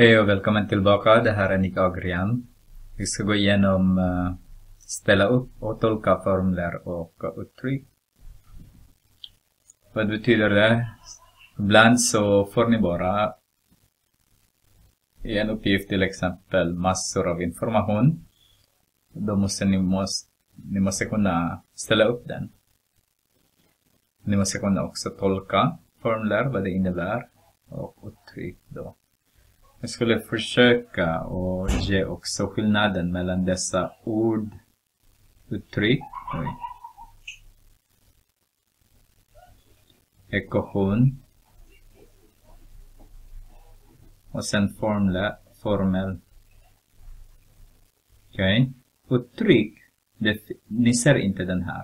Hej och välkommen tillbaka. Det här är Nick Agrian. Vi ska gå igenom ställa upp och tolka formler och uttryck. Vad betyder det? Ibland så får ni bara i en uppgift till exempel massor av information. Då måste ni måste kunna ställa upp den. Ni måste kunna också tolka formler, vad det innebär, och uttryck då. Jag skulle försöka och ge också skillnaden mellan dessa ord, uttryck, ekvation och sen formel. Okej. Uttryck, ni ser inte den här.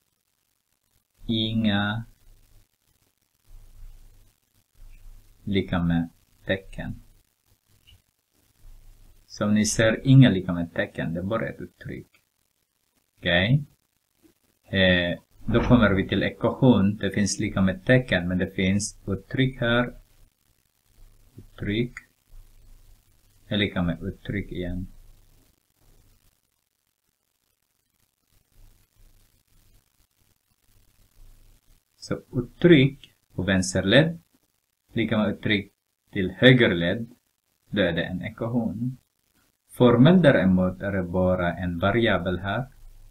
Inga lika med tecken. Så om ni ser inga lika med tecken, det är bara ett uttryck. Okej. Då kommer vi till ekvation. Det finns lika med tecken, men det finns uttryck här. Uttryck är lika med uttryck igen. Så uttryck på vänsterled lika med uttryck till högerled, då är det en ekvation. Formel däremot är det bara en variabel här.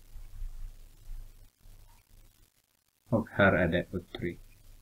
Och här är det uttryck.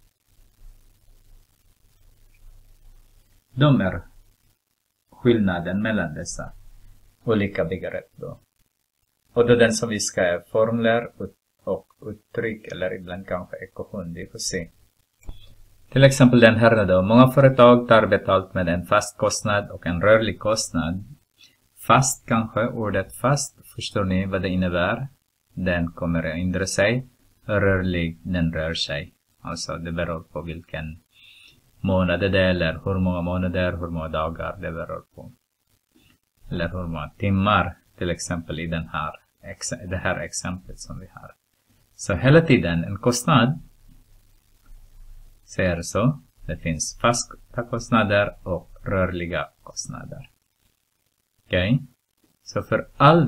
De är skillnaden mellan dessa olika begrepp då. Och då den som vi ska är formler och uttryck, eller ibland kanske ekvation, det får se. Till exempel den här då. Många företag tar betalt med en fast kostnad och en rörlig kostnad. Fast kanske, ordet fast, förstår ni vad det innebär? Den kommer att ändra sig. Rörlig, den rör sig. Alltså det beror på vilken månad det är, eller hur många månader, hur många dagar det beror på. Eller hur många timmar, till exempel i det här exemplet som vi har. Så hela tiden en kostnad, säger så, det finns fasta kostnader och rörliga kostnader. Okej. Så för all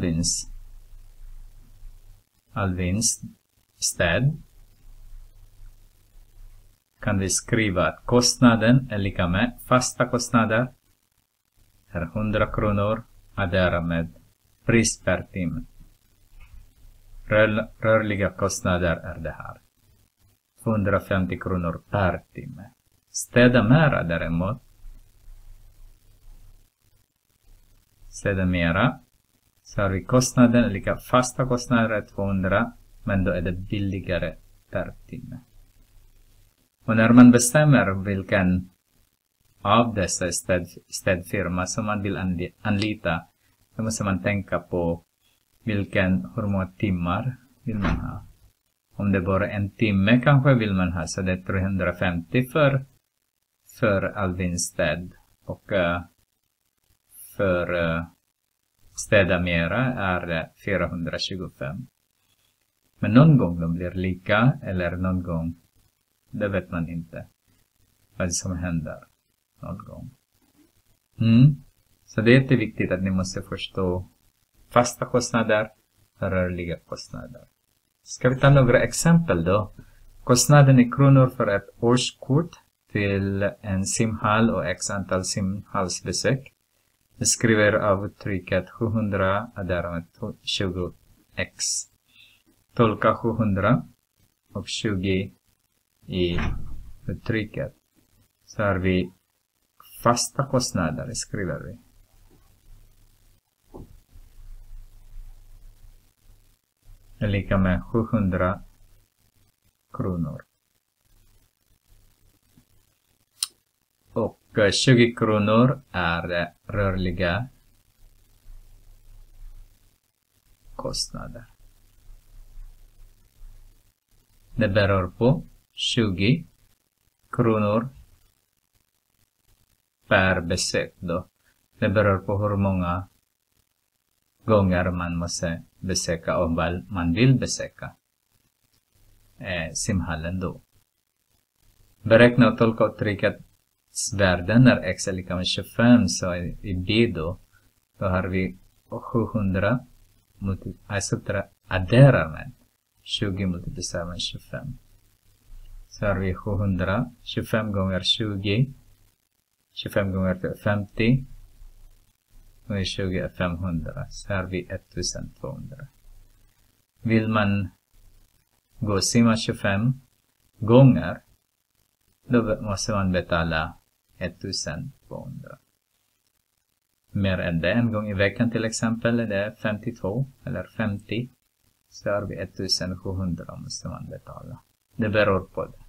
vinst kan vi skriva att kostnaden är lika med fasta kostnader är 100 kronor addera med pris per timme. Rörliga kostnader är det här. 250 kronor per timme. Städa mera däremot. Städa mera. Så har vi kostnaden lika fasta kostnader är 200. Men då är det billigare per timme. Och när man bestämmer vilken av dessa städfirma som man vill anlita, då måste man tänka på hur många timmar vill man ha. Om det bara en timme kanske vill man ha, så det är 350 för allvinstäd. Och för städa mera är det 425. Men någon gång de blir lika, eller någon gång, det vet man inte vad som händer någon gång. Så det är jätteviktigt att ni måste förstå fasta kostnader och rörliga kostnader. Ska vi ta några exempel då? Kostnaden i kronor för ett årskort till en simhall och x antal simhallsbesök. Vi skriver av uttrycket 700 addera med 20x. Tolka 700 och 20 i uttrycket. Så har vi fasta kostnader, skriver vi. Är lika med 700 kronor. Och 20 kronor är rörliga kostnader. Det beror på 20 kronor per besök då. Det beror på hur många gånger man måste besöka och man vill besöka simhallen då. Beräkna och tolka uttrycket värden när x är lika med 25, så i b då har vi 700 adderar med 20 multiplicerar med 25. Så har vi 700, 25 gånger 20, 25 gånger 50, och 20 är 500, så har vi 1200. Vill man gå simma 25 gånger, då måste man betala 1200. Mer än det, en gång i veckan till exempel, är det 52 eller 50, så har vi 1700 måste man betala. Det beror på det.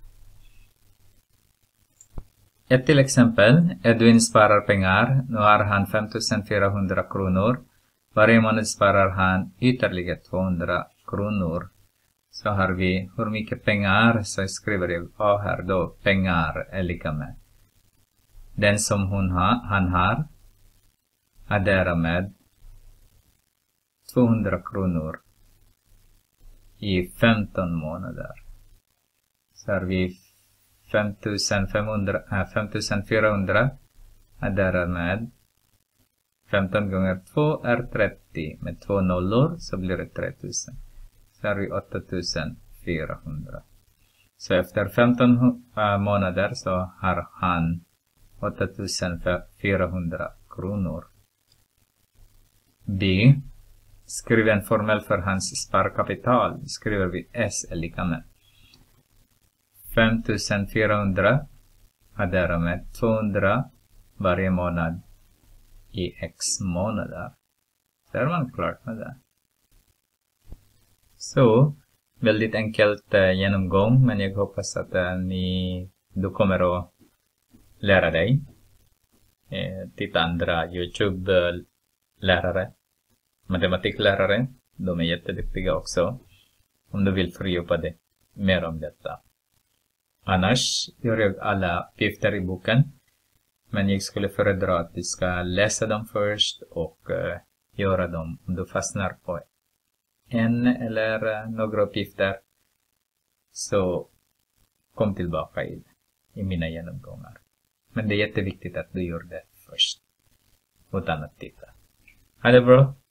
Ett till exempel, Edwin sparar pengar. Nu har han 5400 kronor. Varje månad sparar han ytterligare 200 kronor. Så har vi hur mycket pengar, så skriver jag A här då. Pengar är lika med den som han har addera med 200 kronor i 15 månader. Så har vi 5400 addera med 15 gånger 2 är 30. Med 2 nollor så blir det 3000. Så har vi 8400. Så efter 15 månader så har han 8400 kronor. B. Skriv en formel för hans sparkapital. Skriver vi S är lika med 5400 addera med 200 varje månad i x månader. Så är man klart med det. Så, väldigt enkelt genomgång, men jag hoppas att du kommer att lära dig. Titta andra YouTube-lärare, matematiklärare. De är jätteduktiga också. Om du vill fördjupa dig mer om detta. Annars gör jag alla uppgifter i boken. Men jag skulle föredra att du ska läsa dem först och göra dem om du fastnar på en eller några uppgifter. Så kom tillbaka i mina genomgångar. Men det är jätteviktigt att du gör det först. Utan att titta. Ha det bra!